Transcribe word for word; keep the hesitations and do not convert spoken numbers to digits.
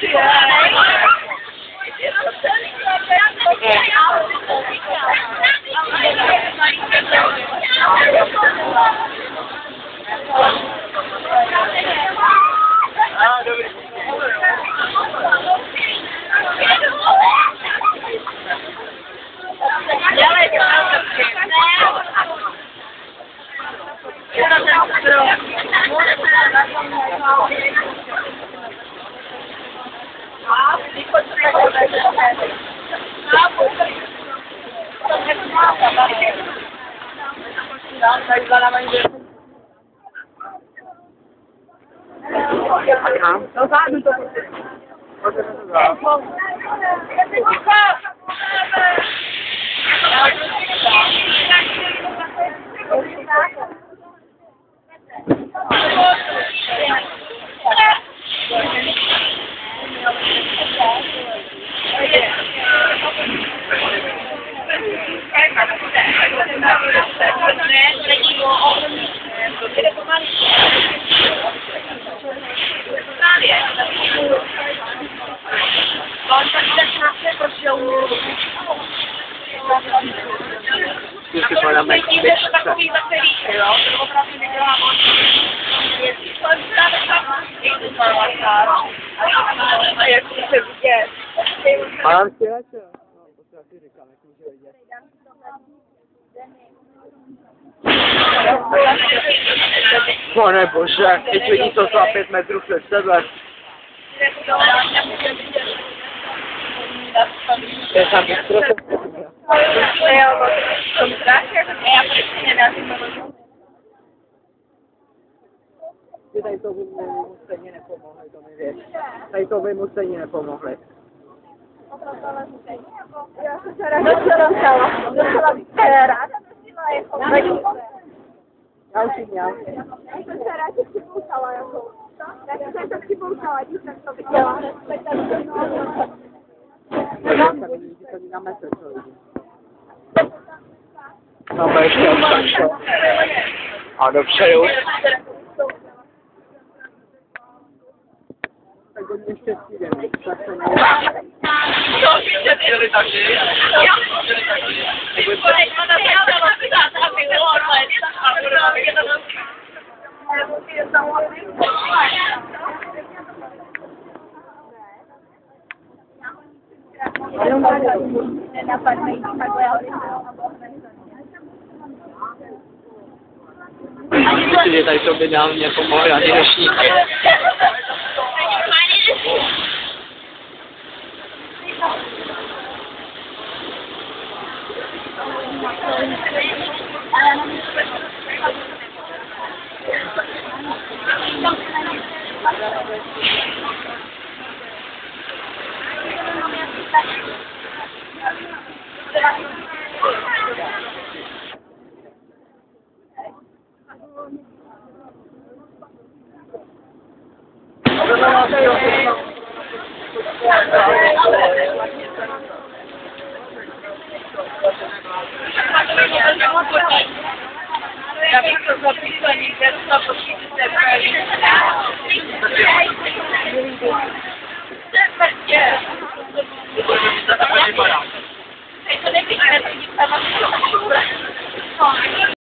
Lo sa tutto così. Che poi la metto Devo proprio vedevamo ma non si lascia? No, possiamo finire qua, come si vede. No, ne bože, teď vidí to za pět metrů před sebe. Je tam bystro. Ty tady to by mu stejně nepomohli, to mi věř. Tady to by mu stejně nepomohli. Já jsem se ráda dostala, dostala ráda nosila jako Já už ji měl. já jsem se ráda připoutala jako, tak jsem to připoutala, když jsem to viděla. To mi na metr, co lidi. No, ještě odstaňte. A dopředu. Tak oni ještě střídeme, tak se ne... To víte, byli taky. Jo, byli taky. Myslím, že tady to by nám mě pomohli ani dnešní. Já bych to zapísaný, že to počítáte.